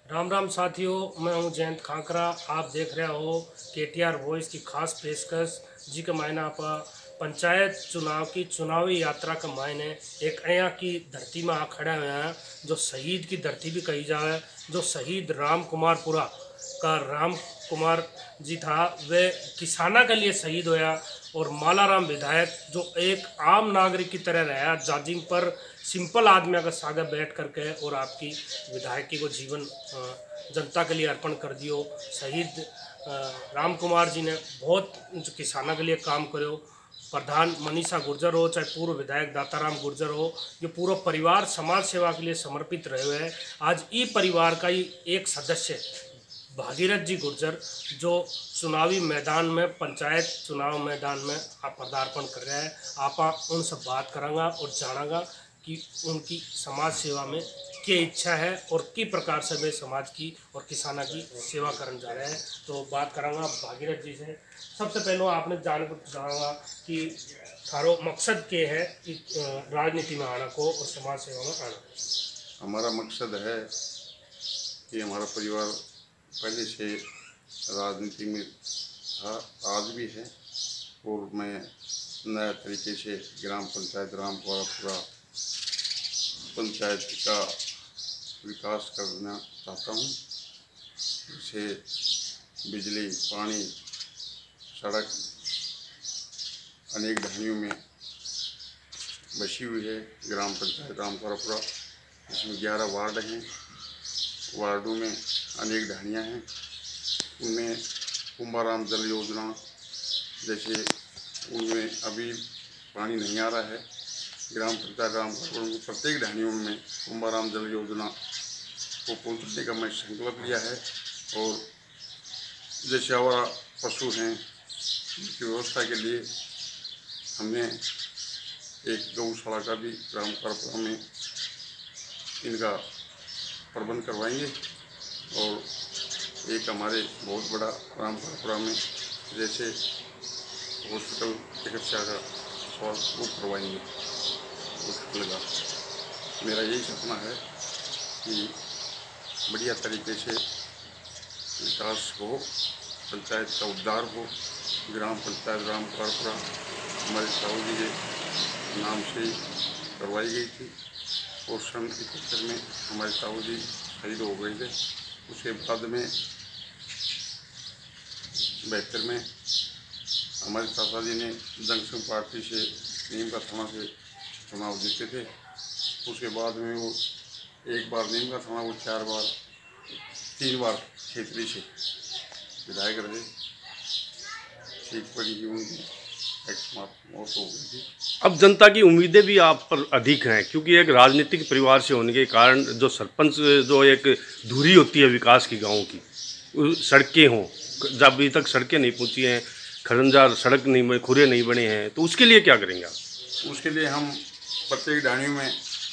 राम राम साथियों, मैं हूं जयंत खाकरा। आप देख रहे हो KTR वॉइस की खास पेशकश जी के मायने आप पंचायत चुनाव की चुनावी यात्रा के मायने एक अया की धरती में आ खड़े हुए हैं, जो शहीद की धरती भी कही जाए। जो शहीद राम कुमारपुरा का राम कुमार जी था, वे किसाना के लिए शहीद होया। और मालाराम विधायक जो एक आम नागरिक की तरह रहा, जाजिम पर सिंपल आदमी का सागे बैठ करके और आपकी विधायकी को जीवन जनता के लिए अर्पण कर दियो। शहीद राम कुमार जी ने बहुत किसानों के लिए काम करो। प्रधान मनीषा गुर्जर हो, चाहे पूर्व विधायक दाताराम गुर्जर हो, ये पूरा परिवार समाज सेवा के लिए समर्पित रहे हुए हैं। आज ई परिवार का ही एक सदस्य भागीरथ जी गुर्जर, जो चुनावी मैदान में पंचायत चुनाव मैदान में आप पदार्पण कर रहे हैं। आप उनसे बात करांगा और जानांगा कि उनकी समाज सेवा में क्या इच्छा है और किस प्रकार से वे समाज की और किसाना की सेवा करने जा रहे हैं। तो बात करांगा भागीरथ जी से। सबसे पहले आपने जानांगा कि थारो मकसद क्या है कि राजनीति में आना को और समाज सेवा में आना। हमारा मकसद है कि हमारा परिवार पहले से राजनीति में था, आज भी है, और मैं नया तरीके से ग्राम पंचायत राम कुमारपुरा पंचायत का विकास करना चाहता हूँ। जिससे बिजली, पानी, सड़क अनेक ढानियों में बसी हुई है। ग्राम पंचायत राम कुमारपुरा, इसमें 11 वार्ड हैं। वार्डों में अनेक ढानियाँ हैं। उनमें कुंभाराम जल योजना, जैसे उनमें अभी पानी नहीं आ रहा है। ग्राम पंचायत राम कुमारपुरा की प्रत्येक ढानियों में कुंभाराम जल योजना को पहुँचाने का मैं संकल्प लिया है। और जैसे हमारा पशु हैं, उनकी व्यवस्था के लिए हमने एक गौशाला का भी ग्राम कुमारपुरा में इनका प्रबंध करवाएंगे। और एक हमारे बहुत बड़ा राम कुमारपुरा में जैसे हॉस्पिटल चिकित्सा का स्वास्थ्य वो करवाएंगे हॉस्पिटल का। मेरा यही सपना है कि बढ़िया तरीके से विकास हो, पंचायत का उद्धार हो। ग्राम पंचायत राम कुमारपुरा हमारे साहू जी के नाम से करवाई गई थी, और सन 71 में हमारे साहू जी शहीद हो गए थे। उसके बाद में 72 में हमारे चाचा जी ने जनसंघ पार्टी से नीम का थाना से चुनाव जीते थे। उसके बाद में वो एक बार नीम का थाना, वो 3 बार क्षेत्रीय से विधायक रहे। ठीक पड़ी की उनकी मौत हो गई थी। अब जनता की उम्मीदें भी आप पर अधिक हैं, क्योंकि एक राजनीतिक परिवार से होने के कारण जो सरपंच जो एक धुरी होती है विकास की, गांव की सड़कें हों, जब अभी तक सड़कें नहीं पहुंची हैं, खरंजा सड़क नहीं, खुरे नहीं बने हैं, तो उसके लिए क्या करेंगे आप? उसके लिए हम प्रत्येक ढाणियों में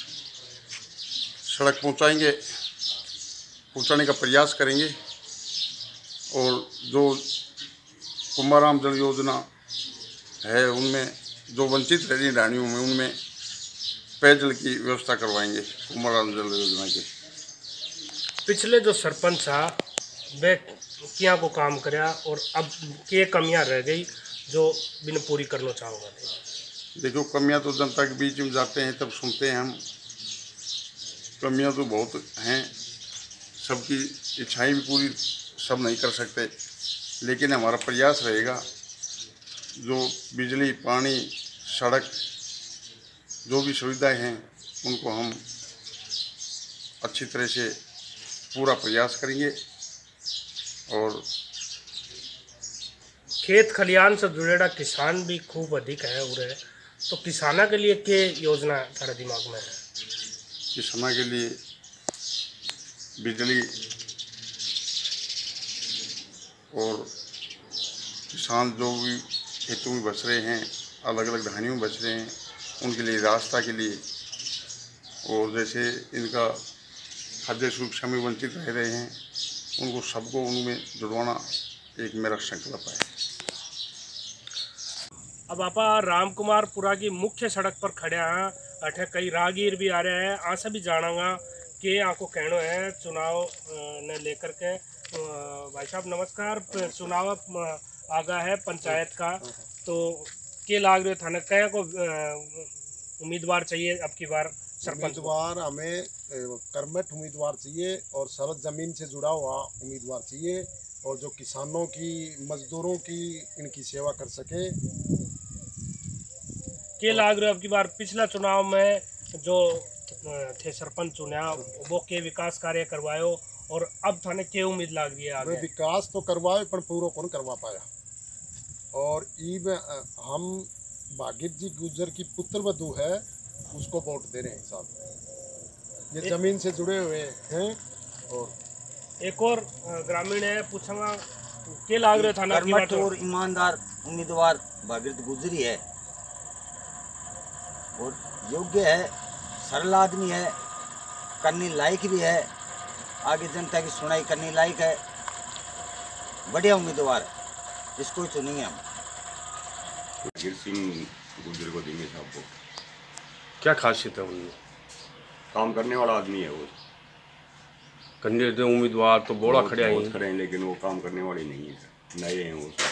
सड़क पहुंचाने का प्रयास करेंगे। और जो कुंभाराम जल योजना है, उनमें जो वंचित रह रही ढाणियों में, उनमें पेयजल की व्यवस्था करवाएंगे कुंभाराम जल योजना के। पिछले जो सरपंच था वे क्या को काम कराया और अब क्या कमियां रह गई जो बिन पूरी करना चाहूँगा? देखो, कमियां तो जनता के बीच में जाते हैं तब सुनते हैं हम। कमियां तो बहुत हैं, सबकी इच्छाएं भी पूरी सब नहीं कर सकते, लेकिन हमारा प्रयास रहेगा जो बिजली, पानी, सड़क, जो भी सुविधाएं हैं, उनको हम अच्छी तरह से पूरा प्रयास करेंगे। और खेत खलियान से जुड़ेड़ा किसान भी खूब अधिक है उरे, तो किसाना के लिए क्या योजना तारे दिमाग में है? किसाना के लिए बिजली, और किसान जो भी खेतों में बच रहे हैं, अलग अलग ढानियों में बच रहे हैं, उनके लिए रास्ता के लिए, और जैसे इनका खाद्य सुरक्षा में वंचित रह रहे हैं, उनको सबको उनमें जुड़वाना एक मेरा संकल्प है। अब आप राम कुमारपुरा की मुख्य सड़क पर खड़े हैं, अठे कई राहगीर भी आ रहे हैं। आसे भी जानांगा के आपको कहना है चुनाव ने लेकर के भाई साहब नमस्कार। चुनाव आ गया है पंचायत का, तो के लाग रहे थाने कह को उम्मीदवार चाहिए अब की बार सरपंच? उम्मीदवार हमें कर्मठ उम्मीदवार चाहिए और सरहद ज़मीन से जुड़ा हुआ उम्मीदवार चाहिए, और जो किसानों की मजदूरों की इनकी सेवा कर सके। के लाग रहे अब की बार पिछला चुनाव में जो थे सरपंच चुना वो के विकास कार्य करवायो, और अब थाने के उम्मीद लाग रही है आगे? विकास तो करवाए पर पूरा कौन करवा पाया। और ईब हम भागीरथ जी गुजर की पुत्र वधू है, उसको वोट दे रहे हैं साहब। ये जमीन से जुड़े हुए हैं। और एक और ग्रामीण है, पूछूंगा के लाग रहे थाना की बात? और ईमानदार उम्मीदवार भागीरथ गुजरी है और योग्य है, सरल आदमी है, करने लायक भी है, आगे जनता की सुनाई करने लायक है, बढ़िया उम्मीदवार है, इसको चुनेंगे हम। गिर सिंह गुजर को देंगे साहब को। क्या खासियत है उनमें? काम करने वाला आदमी है वो। कैंडिडेट उम्मीदवार तो बोला खड़े बहुत खड़े हैं, लेकिन वो काम करने वाले नहीं है, नए हैं वो।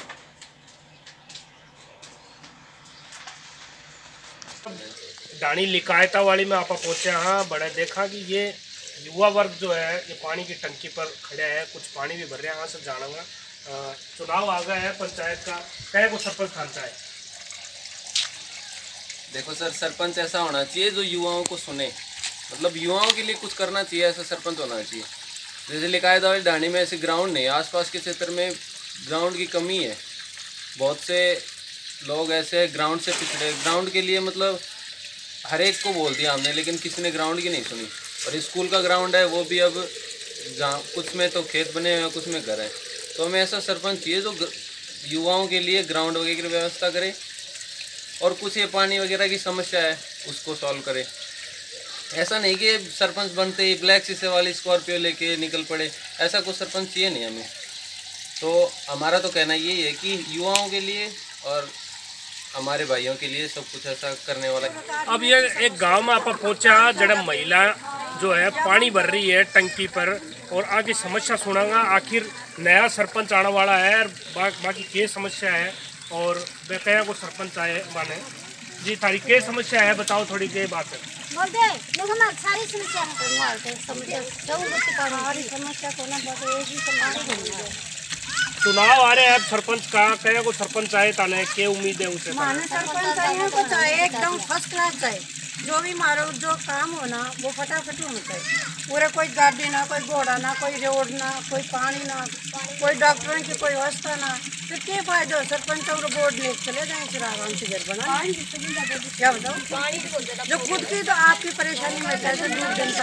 डाणी लिकायता वाली में आप पहुंचे। हाँ, बड़े देखा कि ये युवा वर्ग जो है ये पानी की टंकी पर खड़े है, कुछ पानी भी भर रहे हैं। यहाँ से जानूंगा, चुनाव आ गया है पंचायत का, कह को सरपंच खानता है? देखो सर, सरपंच ऐसा होना चाहिए जो युवाओं को सुने, मतलब युवाओं के लिए कुछ करना चाहिए, ऐसा सरपंच होना चाहिए। जैसे लिखाया था ढाणी में ऐसे ग्राउंड नहीं, आसपास के क्षेत्र में ग्राउंड की कमी है। बहुत से लोग ऐसे ग्राउंड से पिछड़े, ग्राउंड के लिए मतलब हर एक को बोल दिया हमने, लेकिन किसी ने ग्राउंड की नहीं सुनी। और स्कूल का ग्राउंड है वो भी अब जहाँ कुछ में तो खेत बने हुए हैं, कुछ में घर है। तो हमें ऐसा सरपंच चाहिए जो युवाओं के लिए ग्राउंड वगैरह की व्यवस्था करे, और कुछ ये पानी वगैरह की समस्या है उसको सॉल्व करे। ऐसा नहीं कि सरपंच बनते ही ब्लैक शीशे वाली स्कॉर्पियो लेके निकल पड़े, ऐसा कुछ सरपंच चाहिए नहीं हमें। तो हमारा तो कहना यही है कि युवाओं के लिए और हमारे भाइयों के लिए सब कुछ ऐसा करने वाला है। अब ये एक गांव में आप पहुंचा जड़ा महिला जो है पानी भर रही है टंकी पर, और आगे समस्या सुनागा। आखिर नया सरपंच आने वाला है, बाकी के समस्या है और बेकया को सरपंच आए माने जी। तारीख के समस्या है, बताओ थोड़ी के बात है। सारी समस्या को ना चुनाव आ रहे हैं सरपंच का, कया को सरपंच आए ताने के उम्मीद है उसे? माने सरपंच आए को चाहे एकदम फर्स्ट क्लास चाहे, जो भी मारो जो काम हो ना वो फटाफट होना चाहिए। पूरे कोई गाड़ी ना, कोई घोड़ा ना, कोई रोड ना, कोई पानी ना, कोई डॉक्टरों की कोई व्यवस्था ना, फिर क्या फायदा हो? सरपंच और बोर्ड ले चले जाए फिर आराम से घर बना, क्या बताओ? जो खुद की तो आपकी परेशानी में कैसे दूर जनता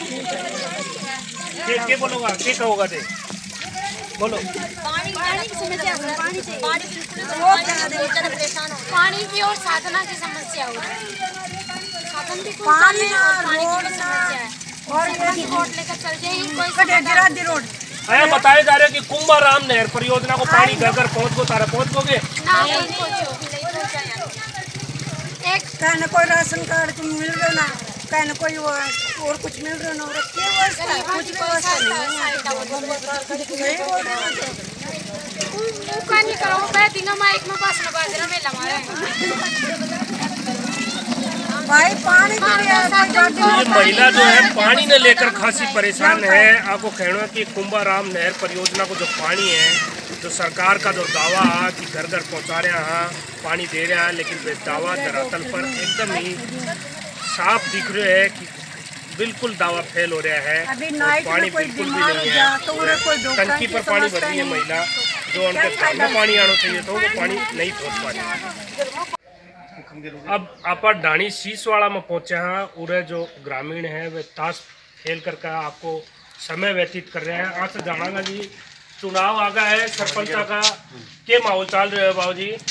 के बोलोगा, के कहोगा दे बोलो। पानी की और साधना की समस्या हो रही है, साधन भी पानी और लेकर चल जाए रोड। आया बताए जा रहे हैं कि कुंभाराम नहर परियोजना को पानी घर घर पहुँच गोगे? एक कहने कोई राशन कार्ड को मिल रहा ना, कहने कोई और कुछ मिल रहा ना, कुछ भी व्यवस्था नहीं करो। दिनों में एक में पास बाजरा में लगा भाई पानी ये महिला जो है पानी ने लेकर खासी परेशान है। आपको कहना है कि कुंभाराम नहर परियोजना को जो पानी है, जो सरकार का जो दावा है कि घर घर पहुंचा रहे हैं, पानी दे रहे हैं, लेकिन वे दावा धरातल पर एकदम ही साफ दिख रहे है कि बिल्कुल दावा फेल हो रहा है। पानी बिल्कुल भी नहीं है, टंकी पर पानी भर रही है महिला, जो उनके घर में पानी आना चाहिए तो वो पानी नहीं पहुँच पा रही। अब आप डाणी शीशवाड़ा में पहुंचे हैं, उरे जो ग्रामीण है वे ताश खेल करके आपको समय व्यतीत कर रहे हैं। आज से जानागा जी, चुनाव आ गया है सरपंच का, के माहौल चल रहे है बाबू जी?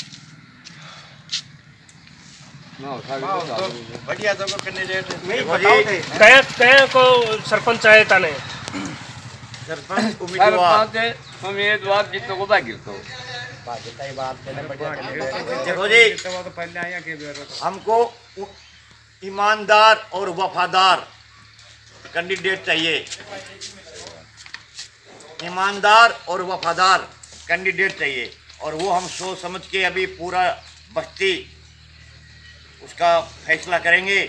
बढ़िया तो कहे को सरपंच आए ताने? सरपंच उम्मीदवार जितने को देखो जी, हमको ईमानदार और वफादार कैंडिडेट चाहिए, ईमानदार और वफादार कैंडिडेट चाहिए। और वो हम सोच समझ के अभी पूरा बस्ती उसका फैसला करेंगे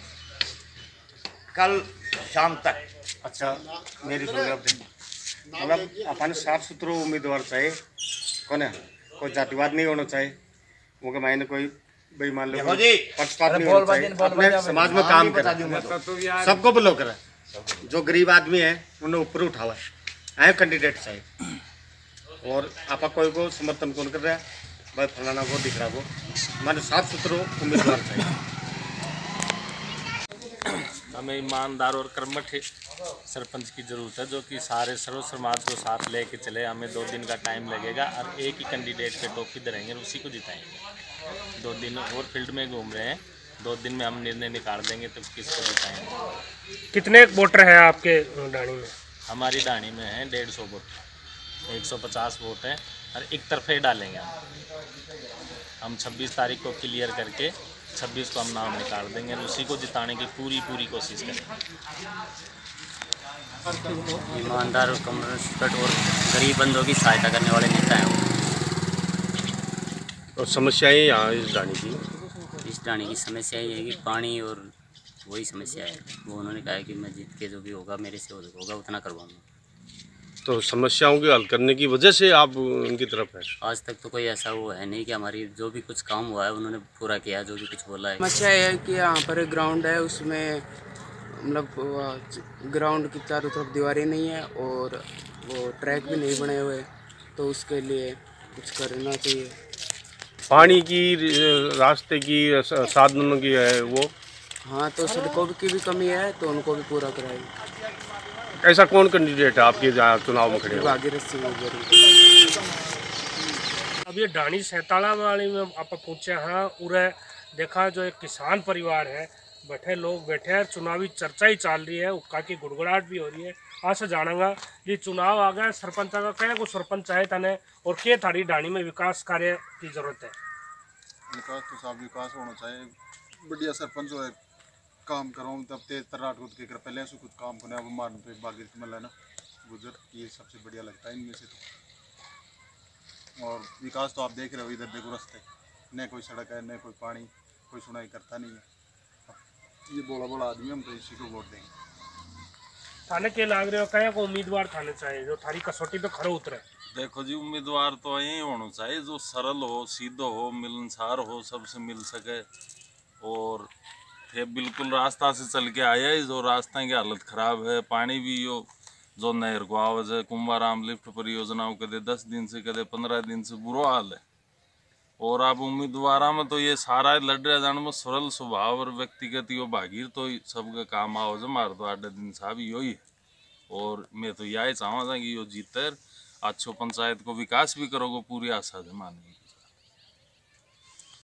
कल शाम तक। अच्छा, मेरी सुन मतलब अपन साफ सुथरो उम्मीदवार चाहिए, कौन है, कोई जातिवाद नहीं होना चाहिए, वो मायने कोई बेईमान लोग पक्षपात नहीं होना चाहिए, अपने समाज में काम करे, सबको बिलो करे, जो गरीब आदमी है उन्हें ऊपर उठावा है कैंडिडेट चाहिए। और आपा कोई को समर्थन कौन कर रहा है भाई फलाना को दिख रहा वो, माने साफ सुथरो उम्मीदवार चाहिए। हमें ईमानदार और कर्मठ सरपंच की ज़रूरत है, जो कि सारे सर्व समाज को साथ लेके चले। हमें 2 दिन का टाइम लगेगा और एक ही कैंडिडेट पे टोपी धरेंगे, उसी को जिताएंगे। 2 दिन और फील्ड में घूम रहे हैं, 2 दिन में हम निर्णय निकाल देंगे तो किसको जिताएंगे। कितने वोटर हैं आपके डाणी में? हमारी डाणी में है 150 वोट, 150 वोट हैं और एक तरफे डालेंगे हम 26 तारीख को क्लियर करके 26 को हम नाम निकाल देंगे और उसी को जिताने की पूरी कोशिश करेंगे। ईमानदार और कमर्शियल और गरीब बंदों की सहायता करने वाले नेता हैं। और समस्याएं यहाँ इस डाणी की समस्या ये है कि पानी और वही समस्या है। वो उन्होंने कहा है कि मैं जीत के जो भी होगा मेरे से होगा उतना करवाऊँगा। तो समस्याओं के हल करने की वजह से आप उनकी तरफ है? आज तक तो कोई ऐसा वो है नहीं कि हमारी जो भी कुछ काम हुआ है उन्होंने पूरा किया, जो भी कुछ बोला है। समस्या ये है कि यहाँ पर ग्राउंड है, उसमें मतलब ग्राउंड की चारों तरफ दीवारें नहीं है और वो ट्रैक भी नहीं बने हुए, तो उसके लिए कुछ करना चाहिए। पानी की, रास्ते की, साधनों की है वो? हाँ, तो सड़कों की भी कमी है, तो उनको भी पूरा कराएंगे। ऐसा कौन कैंडिडेट है आपके चुनाव में खड़े? भागीरथ सिंह। अब ये डाणी सैताला वाली में आप पूछे हाँ, उरे देखा जो एक किसान परिवार है, बैठे लोग बैठे हैं, चुनावी चर्चा ही चल रही है, उक्का की गुड़गुड़ाहट भी हो रही है। आज से जानेगा ये चुनाव आ गया, सरपंच का क्या कुछ सरपंच चाहे तने और क्या थारी डाणी में विकास कार्य की जरूरत है? विकास तो सब विकास होना चाहिए, बढ़िया सरपंच हो काम करो तब तेज तराट खुद के कर पहले से कुछ काम करने अब मान पे बागिर मिला ना गुजर, ये सबसे बढ़िया लगता है इनमें से तो। और विकास तो आप देख रहे हो, इधर देखो रास्ते, न कोई सड़क है न कोई पानी, कोई सुनाई करता नहीं है। ये बड़ा आदमी हम तो इसी को वोट देंगे। थाने के लाग रहे हो क्या को उम्मीदवार थाने चाहिए जो थारी कसौटी पे खड़े उतरे? देखो जी, उम्मीदवार तो यही होना चाहिए जो सरल हो, सीधो हो, मिलनसार हो, सबसे मिल सके। और ये बिल्कुल रास्ता से चल के आया है, जो रास्ता की हालत ख़राब है, पानी भी जो नहर को आवाज है, कुंभाराम लिफ्ट परियोजनाओं कदे 10 दिन से कदे 15 दिन से बुरा हाल है। और अब उम्मीदवार में तो ये सारा लड़ रहा जान में सरल स्वभाव और व्यक्तिगत यो भागीर तो सबका काम आओ जो मार तो 8 दिन साहब यो ही है। और मैं तो यही चाहूँगा कि यो जीतर अच्छो पंचायत को विकास भी करोगे, पूरी आशा है मानवी।